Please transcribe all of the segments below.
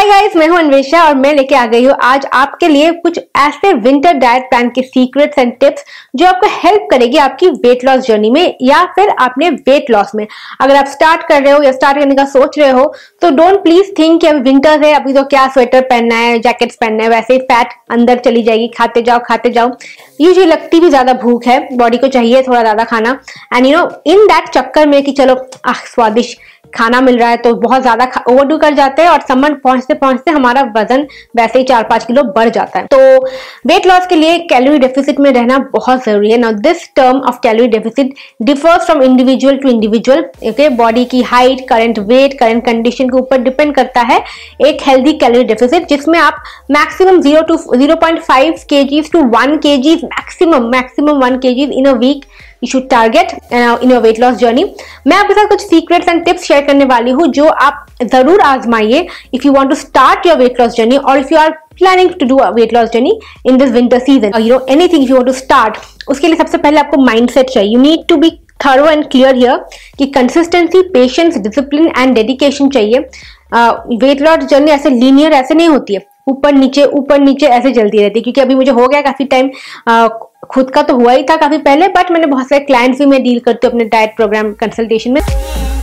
Hi guys, मैं हूं अन्वेषा और मैं लेके आ गई हूं आज आपके लिए कुछ ऐसे विंटर डाइट प्लान के सीक्रेट्स एंड टिप्स जो आपको हेल्प करेगी आपकी वेट लॉस जर्नी में या फिर आपने वेट लॉस में। अगर आप स्टार्ट कर रहे हो या स्टार्ट करने का सोच रहे हो तो डोंट प्लीज थिंक कि अभी विंटर है, अभी तो क्या स्वेटर पहनना है, जैकेट्स पहनना है, वैसे ही फैट अंदर चली जाएगी, खाते जाओ। यूजुअली लगती भी ज्यादा भूख है, बॉडी को चाहिए थोड़ा ज्यादा खाना एंड इन दैट चक्कर में कि चलो स्वादिष्ट खाना मिल रहा है तो बहुत ज्यादा ओवरडू कर जाते हैं और समर पहुंचते पहुंचते हमारा वजन वैसे ही 4-5 किलो बढ़ जाता है। तो वेट लॉस के लिए कैलोरी डेफिसिट में रहना बहुत जरूरी है। Now this term of calorie deficit differs from individual to individual. Okay, body की height, current weight, current condition के ऊपर डिपेंड करता है एक हेल्दी कैलोरी डेफिसिट, जिसमें आप maximum 0 to 0.5 kgs to 1 kg maximum 1 kg in a week you should target in your weight loss journey। मैं आपके साथ कुछ सीक्रेट्स एंड टिप्स शेयर करने वाली हूँ जो आप जरूर आजमाइए if you want to start your weight loss journey or if you are planning to do a weight loss journey in this winter season or anything if you want to start। उसके लिए सबसे पहले आपको mindset चाहिए। You need to be thorough and clear here कि consistency, patience, discipline and dedication चाहिए। Weight loss journey ऐसे linear ऐसे नहीं होती है, ऊपर नीचे ऐसे चलती रहती है। क्योंकि अभी मुझे हो गया काफी टाइम, खुद का तो हुआ ही था काफी पहले, बट मैंने बहुत सारे क्लाइंट्स भी मैं डील करती हूँ अपने डाइट प्रोग्राम कंसल्टेशन में।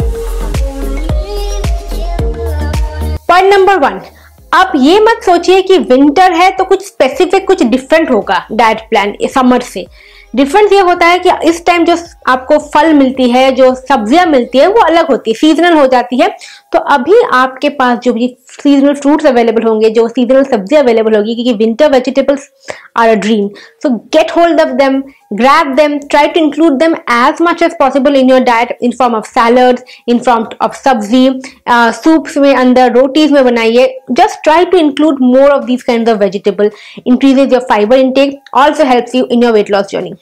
पॉइंट नंबर 1, आप ये मत सोचिए कि विंटर है तो कुछ स्पेसिफिक कुछ डिफरेंट होगा डाइट प्लान समर से। डिफरेंस ये होता है कि इस टाइम जो आपको फल मिलती है, जो सब्जियां मिलती है वो अलग होती है, सीजनल हो जाती है। तो अभी आपके पास जो भी सीजनल फ्रूट्स अवेलेबल होंगे, जो सीजनल सब्जियां अवेलेबल होगी, क्योंकि winter vegetables are a dream, so get hold of them, grab them, try to include them as much as possible in your diet in form of salads, in form of sabzi, soups में अंदर, रोटीज में बनाइए। just try to include more of these kinds of vegetable, increases your fiber intake, also helps you in your weight loss journey।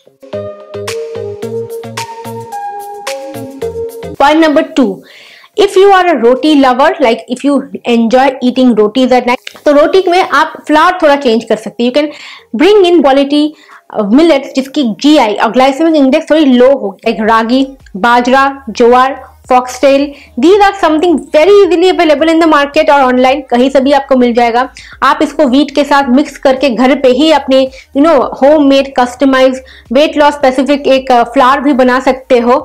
Point number 2, if you are a roti lover, like if you enjoy eating rotis at night, तो रोटी में आप flower थोड़ा change कर सकते हैं। You can bring in quality millets जिसकी GI और glycemic index थोड़ी लो हो, like ragi, bajra, jowar, foxtail. These are something very easily available in the market और ऑनलाइन, कहीं से भी आपको मिल जाएगा। आप इसको व्हीट के साथ मिक्स करके घर पे ही अपने home made customise weight loss specific एक फ्लावर भी बना सकते हो।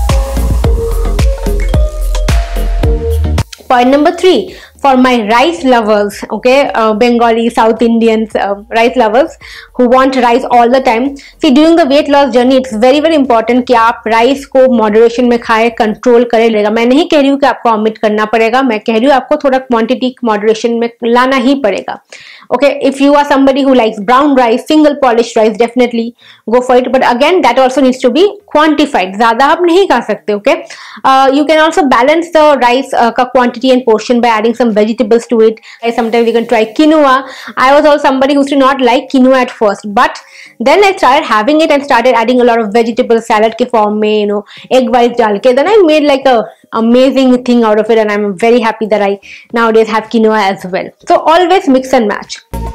Point number 3, for my rice lovers, okay, Bengali, South Indians, rice lovers who want rice all the time। See, during the weight loss journey, it's very very important कि आप rice को moderation में खाएं, control करें लेगा। मैं नहीं कह रही हूँ कि आपको ऑमिट करना पड़ेगा, मैं कह रही हूँ आपको थोड़ा क्वांटिटी मॉडरेशन में लाना ही पड़ेगा। Okay, if you are somebody who likes brown rice, single polished rice, definitely go for it, but again that also needs to be quantified। ज्यादा आप नहीं खा सकते। Okay, you can also balance the rice का quantity and portion by adding some vegetables to it। Sometimes you can try quinoa। I was also somebody who used to not like quinoa at first, but then I started having it and started adding a lot of vegetable salad के form में, egg whites डाल के, then I made like a amazing thing out of it and I'm very happy that I nowadays have quinoa as well। So always mix and match।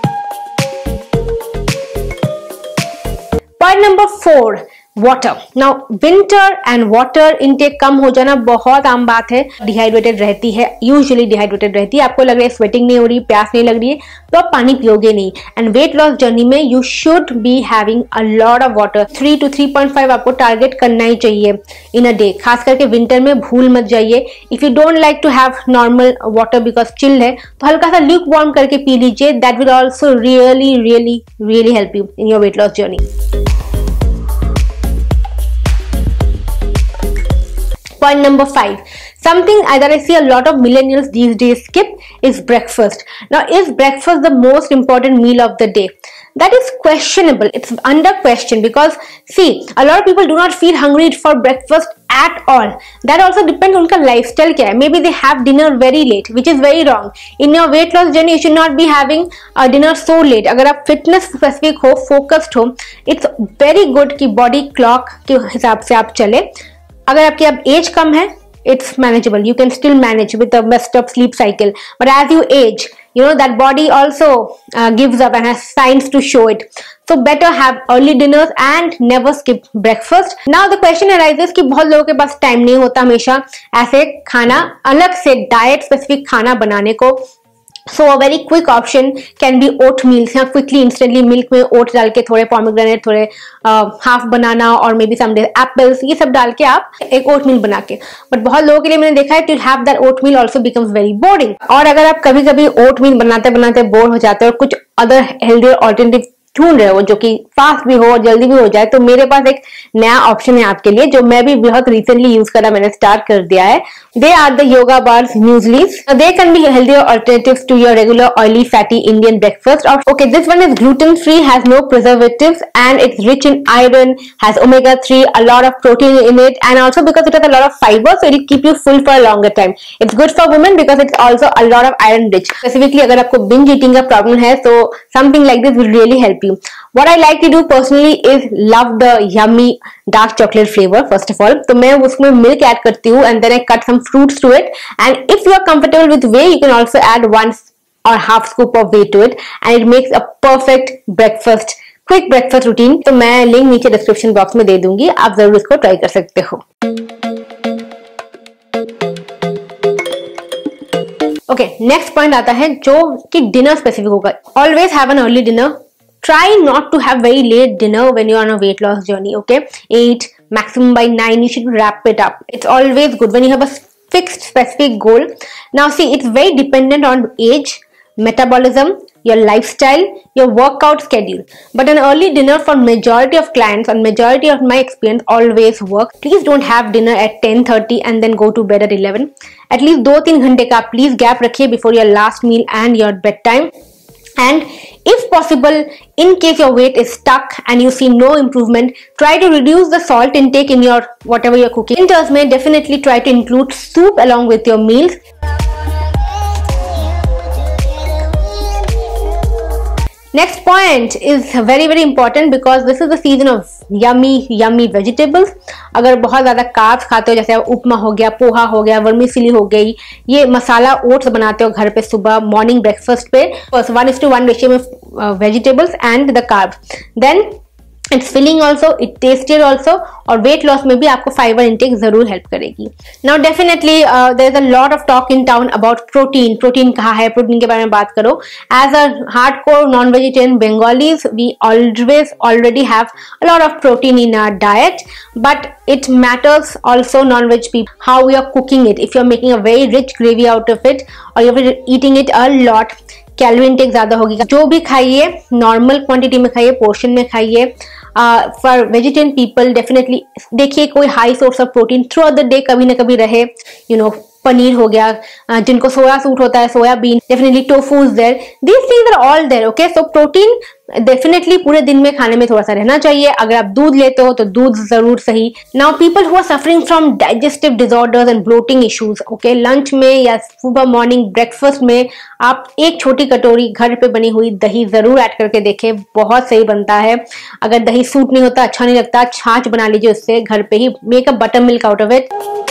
Point number 4, water. Now winter and water intake कम हो जाना बहुत आम बात है। Dehydrated रहती है, usually dehydrated रहती है, आपको लग रहा है स्वेटिंग नहीं हो रही, प्यास नहीं लग रही है, तो आप पानी पियोगे नहीं। एंड वेट लॉस जर्नी में you should be having a lot of water. 3 to 3.5 आपको टारगेट करना ही चाहिए इन अ डे। खास करके विंटर में भूल मत जाइए। If you don't like to have normal water because chill है, तो हल्का सा ल्यूक वार्म करके पी लीजिए। That will also really really really help you in your weight loss journey. Point number 5, something that I see a lot of millennials these days skip is breakfast। Now, is breakfast the most important meal of the day? That is questionable. It's under question because see, a lot of people do not feel hungry for breakfast at all। That also depends उनका lifestyle क्या है। Maybe they have dinner very late, which is very wrong। In your weight loss journey, you should not be having a dinner so late। अगर आप fitness specific हो, focused हो, it's very good कि body clock के हिसाब से आप चले। अगर आपकी अब एज कम है, it's manageable, you can still manage with a messed up sleep cycle, but as you age, that body also gives up and has signs to show it। So better have early dinners and never skip breakfast। Now the question arises कि बहुत लोगों के पास time नहीं होता हमेशा ऐसे खाना अलग से डाइट स्पेसिफिक खाना बनाने को। So a very quick option can be oat meals. यहाँ क्विकली इंस्टेंटली मिल्क में ओट डाल के थोड़े पोमेग्रेनेट, थोड़े हाफ बनाना और मे बी समडे एप्पल्स, ये सब डाल के आप एक ओट मील बना के। बट बहुत लोगों के लिए मैंने देखा है to have that oat meal also becomes very boring. और अगर आप कभी कभी ओट मील बनाते बनाते बोर हो जाते हो और कुछ अदर हेल्दी ऑल्टरनेटिव ढूंढ रहे हो जो कि फास्ट भी हो और जल्दी भी हो जाए, तो मेरे पास एक नया ऑप्शन है आपके लिए जो मैं भी बहुत रिसेंटली यूज करा, मैंने स्टार्ट कर दिया है। They are the Yoga Bars mueslis. They can be healthier alternatives to your regular oily fatty Indian breakfast. Okay, this one is gluten free, has no preservatives and it's rich in iron, has omega 3, a lot of protein in it, and also because it has a lot of fiber, so it will keep you full for a longer time. It's good for women because it's also a lot of iron rich. Specifically अगर आपको binge eating का problem है, so something like this will really help you. What I like to do personally is love the yummy dark chocolate flavor first of all. तो मैं उसमें milk add करती हूँ and then I cut some fruits to it. And if you are comfortable with whey, you can also add 1 or half scoop of whey to it, and it makes a perfect breakfast, quick breakfast routine. तो मैं link नीचे description box में दे दूंगी, आप जरूर इसको try कर सकते हो। ओके, नेक्स्ट पॉइंट आता है जो कि डिनर स्पेसिफिक होगा। Always have an early dinner. Try not to have very late dinner when you're on a weight loss journey, okay? 8, maximum by 9, you should wrap it up. It's always good when you have a fixed specific goal. Now see, it's very dependent on age, metabolism, your lifestyle, your workout schedule. But an early dinner for majority of clients and majority of my experience always works. Please don't have dinner at 10:30 and then go to bed at 11. At least 2-3 घंटे का please gap रखिए before your last meal and your bedtime. And if possible, in case your weight is stuck and you see no improvement, try to reduce the salt intake in your whatever you're cooking. Winters may definitely try to include soup along with your meals. Next point is very important because this is the season of yummy vegetables. अगर बहुत ज्यादा carbs खाते हो, जैसे उपमा हो गया, पोहा हो गया, वर्मीसिली हो गई, ये मसाला ओट्स बनाते हो घर पे सुबह मॉर्निंग ब्रेकफास्ट पे, 1:1 रेशियो में vegetables and the carbs, then it's filling also, it tastier also, और वेट लॉस में भी आपको फाइबर इंटेक जरूर हेल्प करेगी। Now definitely there is a lot of talk in town about protein कहाँ है, प्रोटीन के बारे में बात करो। As a hardcore non vegetarian Bengalis we always already have a lot of protein in our diet, but it matters also non-veg people how we are cooking it. If you are making a very rich gravy out of it or you are eating it a lot, calorie intake ज्यादा होगी। जो भी खाइए normal quantity में खाइए, portion में खाइए। For vegetarian people definitely देखिए कोई high source of protein throughout the day कभी ना कभी रहे, पनीर हो गया, जिनको सोया सूट होता है, soybean, definitely tofu is there, these things are all there, okay. So protein definitely पूरे दिन में खाने में थोड़ा सा रहना चाहिए। अगर आप दूध लेते हो तो दूध जरूर सही। Now people who are suffering from digestive disorders and bloating issues, okay, lunch में या सुबह मॉर्निंग ब्रेकफास्ट में आप एक छोटी कटोरी घर पे बनी हुई दही जरूर ऐड करके देखें, बहुत सही बनता है। अगर दही सूट नहीं होता, अच्छा नहीं लगता, छाछ बना लीजिए उससे घर पे ही, make a buttermilk out of it.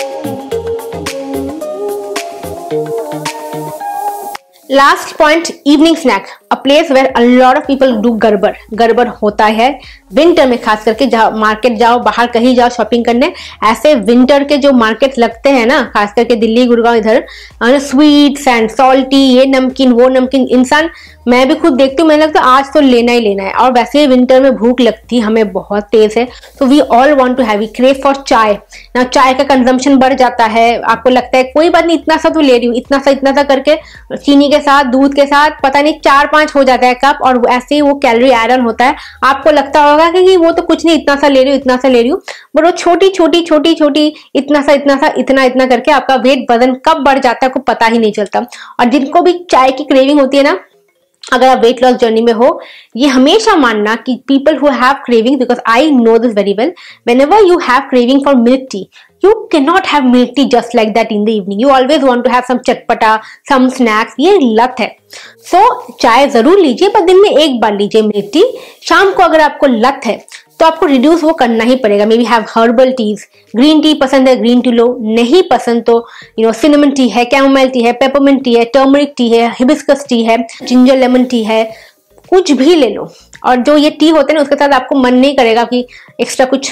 Last point, evening snack, a place where a lot of people do गड़बड़ होता है विंटर में, खास करके मार्केट जाओ, बाहर कहीं जाओ शॉपिंग करने, ऐसे विंटर के जो मार्केट लगते हैं ना, खास करके दिल्ली गुड़गांव इधर, स्वीट्स एंड सॉल्टी, ये नमकीन वो नमकीन, इंसान, मैं भी खुद देखती हूँ, मैंने लगता है आज तो लेना ही लेना है। और वैसे ही विंटर में भूख लगती हमें बहुत तेज है, तो we all want to have, we crave for chai ना। चाय का कंजम्पशन बढ़ जाता है, आपको लगता है कोई बात नहीं, इतना सा तो ले रही हूँ, इतना सा करके चीनी के साथ, दूध के साथ, पता नहीं 4-5 हो जाता है कप, और ऐसे ही वो कैलोरी आयरन ऑन होता है। आपको लगता होगा कि वो तो कुछ नहीं, इतना सा ले रही हूँ, बट वो छोटी इतना करके आपका वेट वजन कब बढ़ जाता है आपको पता ही नहीं चलता। और जिनको भी चाय की क्रेविंग होती है ना, अगर आप वेट लॉस जर्नी में हो, ये हमेशा मानना कि people who have craving, because I know this very well, whenever you have craving for milk tea, you cannot have milk tea just like that in the evening. You always want to have some चटपटा, some snacks. ये लत है। So चाय जरूर लीजिए, पर दिन में एक बार लीजिए मिल्क टी। शाम को अगर आपको लत है तो आपको रिड्यूस वो करना ही पड़ेगा। Maybe have herbal teas, green tea पसंद है ग्रीन टी लो, नहीं पसंद तो सिनेमन टी है, कैमोमाइल टी है, पेपरमिंट टी है, टर्मरिक टी है, हिबिस्कस टी है, जिंजर लेमन टी है, कुछ भी ले लो। और जो ये टी होते हैं ना, उसके साथ आपको मन नहीं करेगा कि एक्स्ट्रा कुछ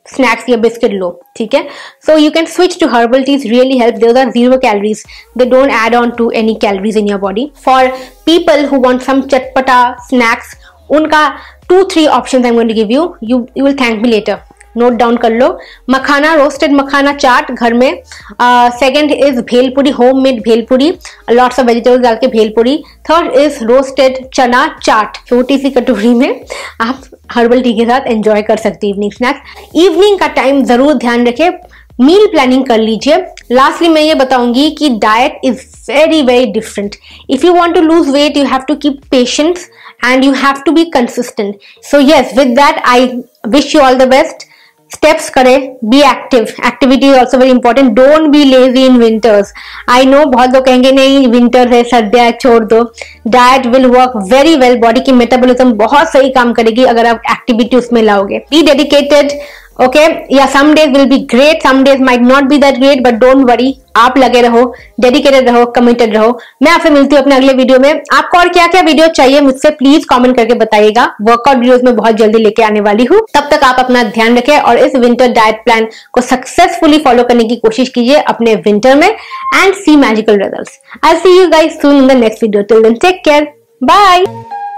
स्नैक्स या बिस्किट लो, ठीक है। So you can switch to herbal teas, really help, those are 0 calories, they don't add on to any calories in your body. For people who want some चटपटा स्नैक्स, उनका 2-3 options I am going to give you, you will thank me later, note down कर लो। Makhana, roasted makhana chaat घर में। Second is bhelpuri, homemade bhelpuri, lots of vegetables डाल के bhelpuri. Third is roasted चना चाट, छोटी सी कटोरी में आप हर्बल टी के साथ एंजॉय कर सकते हैं इवनिंग स्नैक्स। इवनिंग का टाइम जरूर ध्यान रखें, मील प्लानिंग कर लीजिए। लास्टली मैं ये बताऊंगी कि diet is very very different. If you want to lose weight, you have to keep patience and you have to be consistent. So yes, with that I wish you all the best. Steps करें, be active, activity is also very important, don't be lazy in winters. I know बहुत लोग कहेंगे नहीं winter है, सर्दियाँ है, छोड़ दो। Diet will work very well, body की metabolism बहुत सही काम करेगी अगर आप activity उसमें लाओगे। Be dedicated, okay? Yeah, some days will be great, some days might not be that great, but don't worry, आप लगे रहो, डेडिकेटेड रहो, कमिटेड रहो। मैं आपसे मिलती हूँ अपने अगले वीडियो में। आपको और क्या क्या वीडियो चाहिए मुझसे प्लीज कमेंट करके बताइएगा। वर्कआउट वीडियोस में बहुत जल्दी लेके आने वाली हूँ। तब तक आप अपना ध्यान रखें और इस विंटर डाइट प्लान को सक्सेसफुली फॉलो करने की कोशिश कीजिए अपने विंटर में and see magical results. I see you guys soon in the next video. Till then take care, bye.